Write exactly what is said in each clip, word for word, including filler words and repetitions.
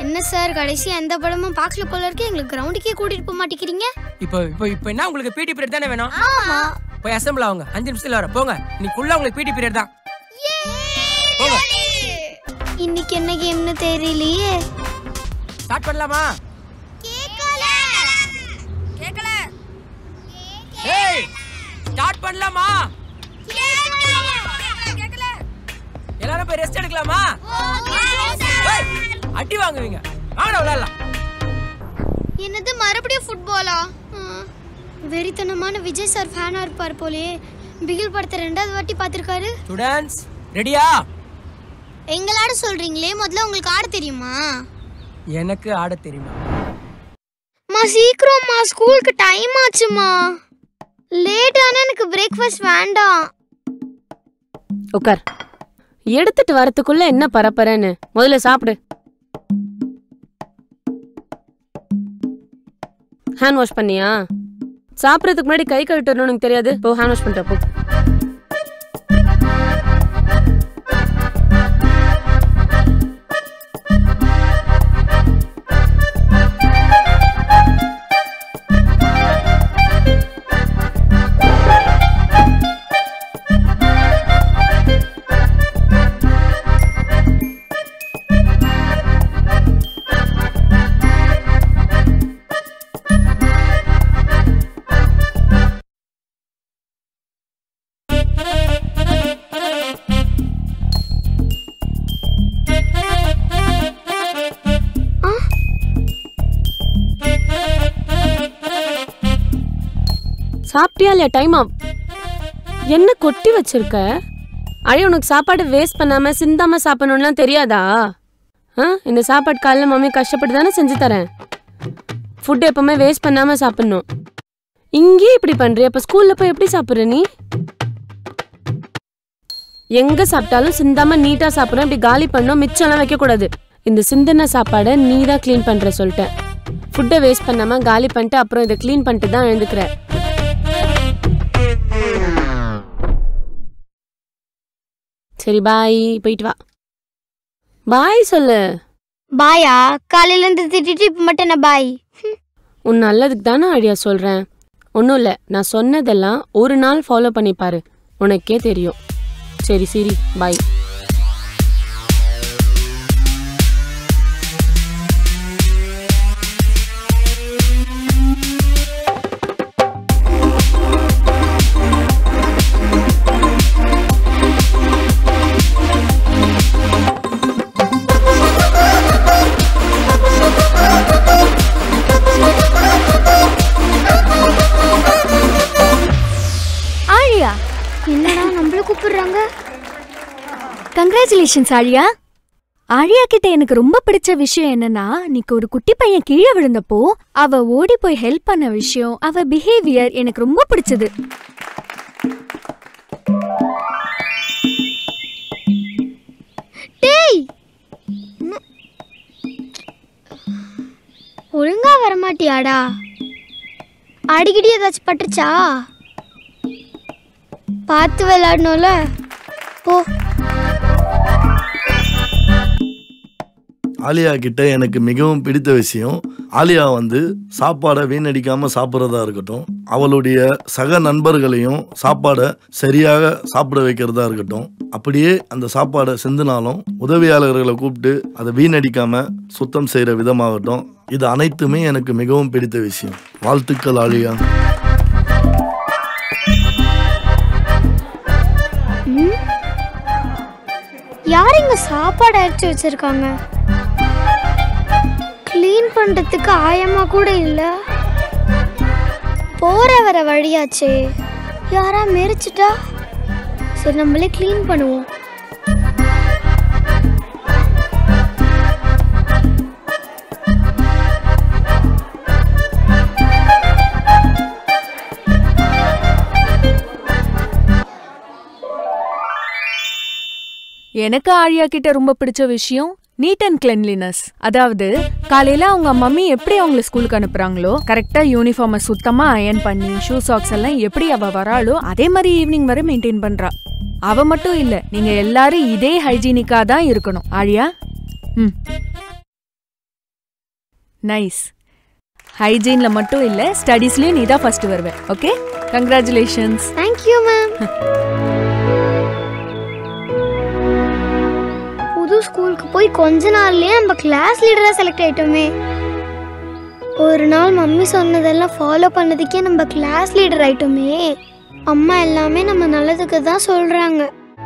என்ன சார் கடைசி எந்த படமும் பார்க்கல போல இருக்கு, எங்களுக்கு கிரவுண்டுக்கே கூட்டிட்டு போக மாட்டேங்கிறீங்க. இப்போ இப்போ இப்போ என்ன உங்களுக்கு பிடி பீரியட் தானே வேணும்? ஆமா. போய் அசெம்பிள் ஆவுங்க, அஞ்சு நிமிஷத்துல வர போங்க. இன்னைக்குள்ள உங்களுக்கு பிடி பீரியட் தான். போங்க. இன்னைக்கு என்ன கேம்னு தெரியலையே. ஸ்டார்ட் பண்ணலாமா? கேக்கல. கேக்கல. ஏய் ஸ்டார்ட் பண்ணலாமா? கேக்கல. கேக்கல. எல்லாரும் போய் ரெஸ்ட் எடுக்கலாமா? Okay sir. அடி வாங்குவீங்க. வாங்க விளையாடலாம். என்னது மறுபடியும் ஃபுட்பாலா? வெறித்தனமான விஜய் சார் ஃபேனா இருப்பார் போலே. பிகில் படத்தை ரெண்டாவது வாட்டி பார்த்திருக்காரு. ஸ்டூடண்ட்ஸ் ரெடியா? எங்களாட சொல்றீங்களே, முதல்ல உங்களுக்கு ஆட தெரியுமா? எனக்கு ஆட தெரியுமா? மா சீக்கிரம்மா, ஸ்கூலுக்கு டைம் ஆச்சுமா. லேட் ஆனா எனக்கு பிரேக்ஃபாஸ்ட் வேண்டாம். உட்கார். எடுத்துட்டு வரதுக்குள்ள என்ன பரப்பறன்னு முதல்ல சாப்பிடு. ஹேண்ட் வாஷ் பண்ணியா? சாப்பிடறதுக்கு முன்னாடி கை கழுவிட்டு உனக்கு தெரியாது? போ ஹேண்ட் வாஷ் பண்ணிட்டு போ. சாப்பிட்டியா இல்லையா? டைம் ஆகும். என்ன கொட்டி வச்சிருக்க? அழி, உனக்கு சாப்பாடு வேஸ்ட் பண்ணாம சிந்தாம சாப்பிடணும்லாம் தெரியாதா? ஆ, இந்த சாப்பாடு காலைல மம்மி கஷ்டப்பட்டு தானே செஞ்சு தரேன். ஃபுட் எப்பவுமே வேஸ்ட் பண்ணாம சாப்பிடணும். இங்கே இப்படி பண்றிய, அப்ப ஸ்கூல்ல போய் எப்படி சாப்பிடுற நீ? எங்க சாப்பிட்டாலும் சிந்தாம நீட்டா சாப்பிடணும். இப்படி காலி பண்ணோம், மிச்சம்லாம் வைக்க கூடாது. இந்த சிந்தின சாப்பாடை நீ தான் கிளீன் பண்ற சொல்லிட்டேன். ஃபுட்டை வேஸ்ட் பண்ணாம காலி பண்ணிட்டு அப்புறம் இதை கிளீன் பண்ணிட்டு தான் எழுந்துக்கிற. சரி பாய், போயிட்டு வா. பாய் சொல்லு. பாயா? காலையில இருந்து திட்டிட்டு இப்ப மட்டும் என்ன பாய்? உன் நல்லதுக்கு தானே ஐடியா சொல்றேன். ஒன்றும் இல்லை, நான் சொன்னதெல்லாம் ஒரு நாள் ஃபாலோ பண்ணி பாரு, உனக்கே தெரியும். சரி சரி, பாய். என்னடா நம்மள கூப்பிடுறாங்க? கங்க்ராச்சுலேஷன்ஸ் ஆழியா. ஆழியா கிட்ட எனக்கு ரொம்ப பிடிச்ச விஷயம் என்னன்னா, நீக்கு ஒரு குட்டி பையன் கீழே விழுந்தப்போ அவ ஓடி போய் ஹெல்ப் பண்ண விஷயம், அவ பிஹேவியர் எனக்கு ரொம்ப பிடிச்சது. டேய், ஒழுங்கா வரமாட்டியாடா? அடிக்கடி ஏதாச்சும் பட்டுச்சா? பார்த்து விளையாடணும்ல. போ. ஆலியா கிட்ட எனக்கு மிகவும் பிடித்த விஷயம், ஆலியா வந்து சாப்பாடை வீணடிக்காம சாப்பிட்றதா இருக்கட்டும், அவளுடைய சக நண்பர்களையும் சாப்பாடை சரியாக சாப்பிட வைக்கிறதா இருக்கட்டும், அப்படியே அந்த சாப்பாடை செஞ்சினாலும் உதவியாளர்களை கூப்பிட்டு அதை வீணடிக்காம சுத்தம் செய்கிற விதமாகட்டும், இது அனைத்துமே எனக்கு மிகவும் பிடித்த விஷயம். வாழ்த்துக்கள் ஆலியா. யார் இங்க சாப்பாடு அரைச்சி வச்சிருக்காங்க? கிளீன் பண்றதுக்கு ஆயமா கூட இல்ல. போற வர வழியாச்சே, யாரா மெரிச்சிட்டா? சரி, நம்மளே கிளீன் பண்ணுவோம். எனக்கு ஆழியா கிட்ட ரொம்ப பிடிச்ச விஷயம் நீட் அண்ட் கிளென்லினஸ். அதாவது காலையில அவங்க மம்மி எப்படி அவங்கள ஸ்கூலுக்கு அனுப்புறாங்களோ கரெக்டா யூனிஃபார்மை சுத்தமா அயன் பண்ணி ஷூ சாக்ஸ் எல்லாம் எப்படி அவ வராளோ அதே மாதிரி ஈவினிங் வரை மெயின்டைன் பண்றா. அவ மட்டும் இல்ல, நீங்க எல்லாரும் இதே ஹைஜீனிக்கா தான் இருக்கணும் ஆழியா. ம் நைஸ். ஹைஜீன்ல மட்டும் இல்ல ஸ்டடீஸ்லயும் நீ தான் ஃபர்ஸ்ட் வருவே. Okay, congratulations. Thank you ma'am. புது ஸ்கூலுக்கு போய் கொஞ்ச நாள்லயே நம்ம கிளாஸ் லீடரா செலக்ட் ஆயிட்டோமே. ஒரு நாள் மம்மி சொன்னதெல்லாம் ஃபாலோ பண்ணதுக்கே நம்ம கிளாஸ் லீடர் ஆயிட்டோமே. அம்மா எல்லாமே நம்ம நல்லதுக்கு தான் சொல்றாங்க.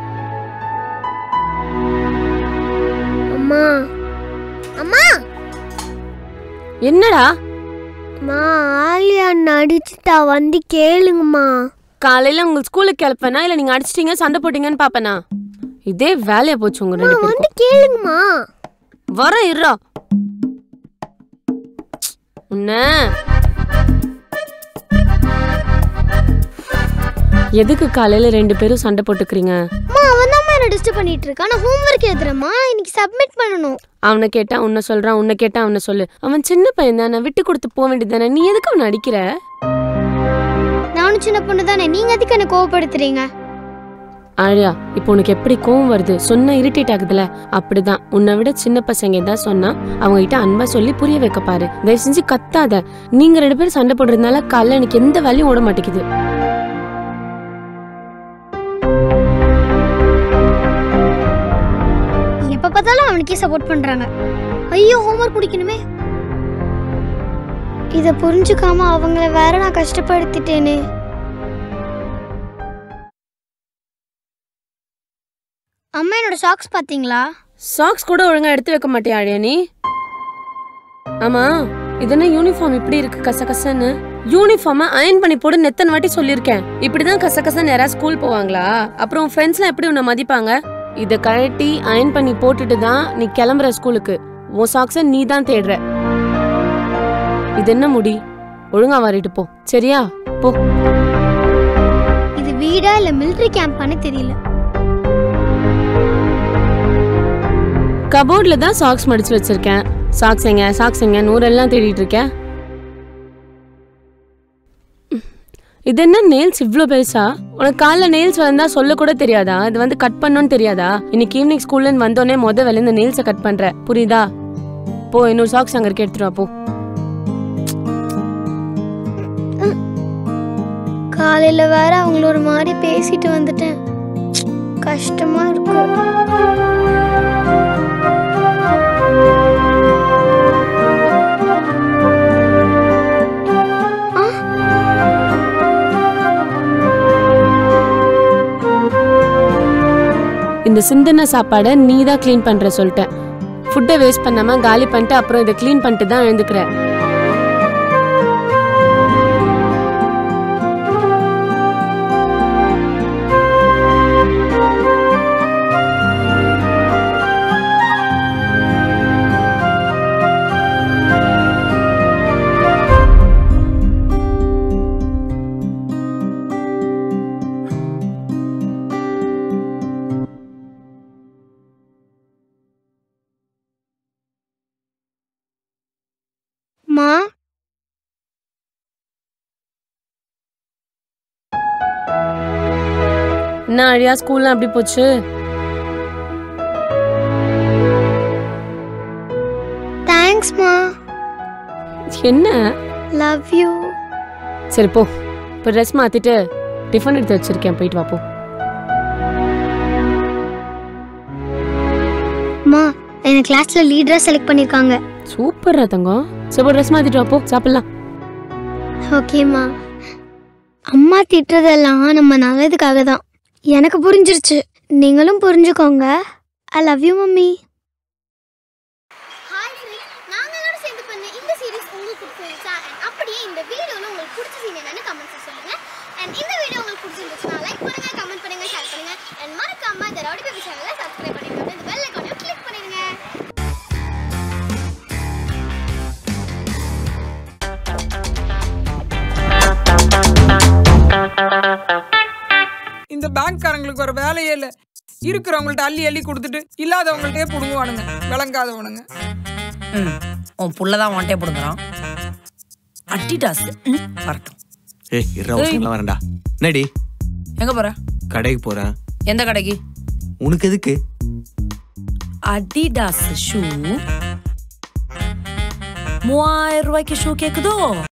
அம்மா அம்மா என்னடா? அம்மா ஆலியா நடிச்சுட்டா, வந்து கேளுங்கம்மா. காலையில உங்க ஸ்கூலுக்கு கிளப்பனா இல்ல நீங்க அடிச்சிட்டீங்க சண்டை போட்டீங்கன்னு பாப்பனா? இதே வேலையா போச்சு உங்க ரெண்டு பேருக்கும். வந்து கேளுங்கம்மா. வர இருடா. உன்ன எதுக்கு காலையில ரெண்டு பேரும் சண்டை போட்டுக்கிறீங்க? அம்மா அவன் தான் என்ன டிஸ்டர்ப் பண்ணிட்டு இருக்கான். நான் ஹோம்வொர்க் எழுதுறேம்மா, இன்னைக்கு சப்மிட் பண்ணனும். அவனை கேட்டா உன்னை சொல்றான், உன்னை கேட்டா அவனை சொல்லு. அவன் சின்ன பையன் தானே, விட்டு கொடுத்து போக வேண்டியதானே. நீ எதுக்கு அவனை அடிக்கிற? நானும் சின்ன பொண்ணு தானே, நீங்க எதுக்கு என்ன கோவப்படுத்துறீங்க? ஆழியா, இப்போ உனக்கு எப்படி கோவம் வருது? சொன்னா இரிட்டேட் ஆகுதுல, அப்படிதான். உன்னை விட சின்ன பசங்க ஏதாவது சொன்னா அவங்க கிட்ட அன்பா சொல்லி புரிய வைக்க பாரு. தயவு செஞ்சு கத்தாத. நீங்க ரெண்டு பேரும் சண்டை போடுறதுனால காலைல எனக்கு எந்த வேலையும் ஓட மாட்டேங்குது. எப்ப பார்த்தாலும் அவனுக்கே சப்போர்ட் பண்றாங்க. ஐயோ ஹோம்வொர்க் முடிக்கணுமே. இத புரிஞ்சுக்காம அவங்கள வேற நான் கஷ்டப்படுத்திட்டேனே. அம்மா என்னோட சாக்ஸ் பாத்தீங்களா? சாக்ஸ் கூட ஒழுங்கா எடுத்து வைக்க மாட்டியா ஆழியா நீ? ஆமா, இது என்ன யூனிஃபார்ம் இப்படி இருக்கு கசகசன்னு? யூனிஃபார்மை அயன் பண்ணி போடு நெத்தன வாட்டி சொல்லியிருக்கேன். இப்படிதான் கசகசன்னு யாராவது ஸ்கூல் போவாங்களா? அப்புறம் உன் ஃப்ரெண்ட்ஸ்லாம் எப்படி உன்னை மதிப்பாங்க? இதை கழட்டி அயன் பண்ணி போட்டுட்டு தான் நீ கிளம்புற ஸ்கூலுக்கு. உன் சாக்ஸை நீ தான் தேடுற. இது என்ன முடி? ஒழுங்கா வாரிட்டு போ, சரியா? போ. இது வீடா இல்ல மிலிட்டரி கேம்பானே தெரியல. கபோர்ட்ல தான் சாக்ஸ் மடிச்சு வச்சிருக்கேன். சாக்ஸ் எங்க சாக்ஸ் எங்க நூறெல்லாம் தேடிட்டு இருக்கேன். இது என்ன நெயில்ஸ் இவ்ளோ பெருசா? உனக்கு காலைல நெயில்ஸ் வந்தா சொல்ல கூட தெரியாதா? இது வந்து கட் பண்ணணும்னு தெரியாதா? இன்னைக்கு ஈவினிங் ஸ்கூல்ல இருந்து வந்தோடனே முத வேலை இந்த நெயில்ஸை கட் பண்ற, புரியுதா? போ, இன்னொரு சாக்ஸ் அங்க இருக்க எடுத்துட்டு வா போ. காலையில வேற அவங்கள ஒரு மாதிரி பேசிட்டு வந்துட்டேன். கஷ்டமா இருக்கு. இந்த சிந்தனை சாப்பாடை நீ தான் கிளீன் பண்ற சொல்லிட்டேன். ஃபுட்டை வேஸ்ட் பண்ணாம காலி பண்ணிட்டு அப்புறம் இதை கிளீன் பண்ணிட்டு தான் எழுந்துக்கிற. மா என்ன அழியா, ஸ்கூல்லாம் அப்படி போச்சு? தேங்க்ஸ் மா. என்ன? Love you. சரி போ, இப்போ ட்ரெஸ் மாத்திட்டு டிஃபன் எடுத்து வச்சிருக்கேன், போயிட்டு வா போ. மா என்ன கிளாஸ்ல லீடரா செலக்ட் பண்ணிருக்காங்க. சூப்பரா தங்கம். சரி போ, ட்ரெஸ் மாத்திட்டு வா போ, சாப்பிடலாம். ஓகேம்மா. அம்மா திட்டுறதெல்லாம் நம்ம நல்லதுக்காக தான். எனக்கு புரிஞ்சிருச்சு, நீங்களும் புரிஞ்சுக்கோங்க. I love you mummy. Hi friends, நாங்க எல்லாரும் சேர்ந்து பண்ண இந்த சீரிஸ் உங்களுக்கு பிடிச்சிருச்சா? and அப்படியே இந்த வீடியோல உங்களுக்கு பிடிச்ச சீன் என்னன்னு கமெண்ட்ஸ்ல சொல்லுங்க. and இந்த வீடியோ உங்களுக்கு பிடிச்சிருந்துச்சுனா லைக் பண்ணுங்க, கமெண்ட் பண்ணுங்க, ஷேர் பண்ணுங்க. and மறக்காம இந்த ரவுடி பேபி சேனலை சப்ஸ்கிரைப் பண்ணிடுங்க. இந்த பெல் ஐகானையும் கிளிக் பண்ணிடுங்க. இந்த பேங்க்காரங்களுக்கு ஒரு வேலையே இல்லை. இருக்கிறவங்கள்ட்ட அள்ளி அள்ளி கொடுத்துட்டு இல்லாதவங்கள்ட்டே பிடுங்குவானுங்க, விளங்காதவனுங்க. ம் உன் புள்ளதான் வாண்டே பிடுங்குறான். அட்டிடாஸ் வரட்டும். ஏய் இரவுல வரேன்டா. என்னடி எங்க போற? கடைக்கு போறேன். எந்த கடைக்கு? உனக்கு எதுக்கு? அடிடாஸ் ஷூ மூவாயிரம் ரூபாய்க்கு ஷூ கேக்குதோ?